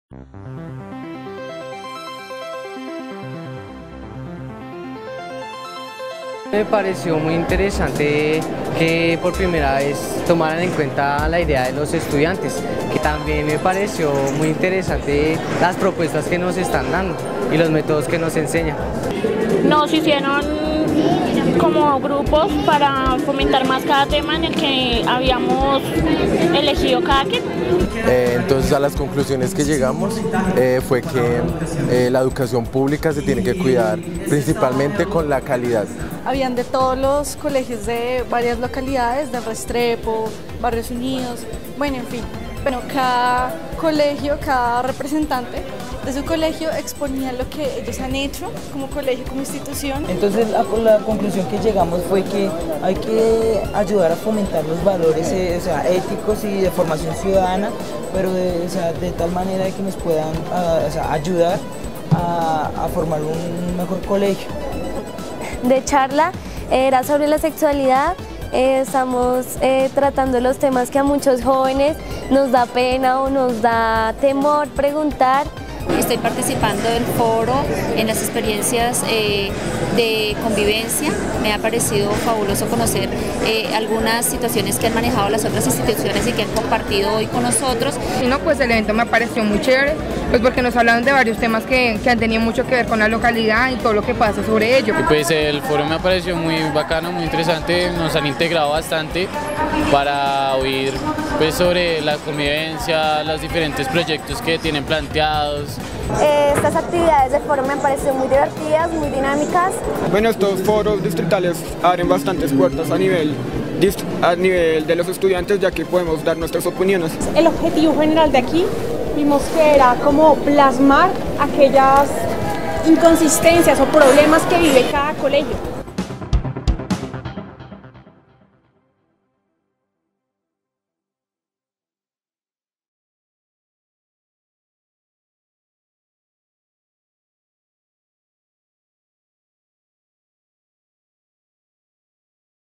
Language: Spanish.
Me pareció muy interesante que por primera vez tomaran en cuenta la idea de los estudiantes, que también me pareció muy interesante las propuestas que nos están dando y los métodos que nos enseñan. Nos hicieron como grupos para fomentar más cada tema en el que habíamos elegido cada quien. Entonces a las conclusiones que llegamos fue que la educación pública se tiene que cuidar principalmente con la calidad. Habían de todos los colegios de varias localidades, de Restrepo, Barrios Unidos, bueno, en fin. Bueno, cada colegio, cada representante de su colegio exponía lo que ellos han hecho como colegio, como institución. Entonces la conclusión que llegamos fue que hay que ayudar a fomentar los valores éticos y de formación ciudadana, pero de tal manera que nos puedan ayudar a formar un mejor colegio. De charla era sobre la sexualidad. Estamos tratando los temas que a muchos jóvenes nos da pena o nos da temor preguntar. Estoy participando del foro en las experiencias de convivencia. Me ha parecido fabuloso conocer algunas situaciones que han manejado las otras instituciones y que han compartido hoy con nosotros. Y no, pues el evento me pareció muy chévere, pues porque nos hablaron de varios temas que han tenido mucho que ver con la localidad y todo lo que pasa sobre ello. Y pues el foro me ha parecido muy bacano, muy interesante, nos han integrado bastante para oír pues sobre la convivencia, los diferentes proyectos que tienen planteados. Estas actividades de foro me han parecido muy divertidas, muy dinámicas. Bueno, estos foros distritales abren bastantes puertas a nivel de los estudiantes, ya que podemos dar nuestras opiniones. El objetivo general de aquí vimos que era como plasmar aquellas inconsistencias o problemas que vive cada colegio.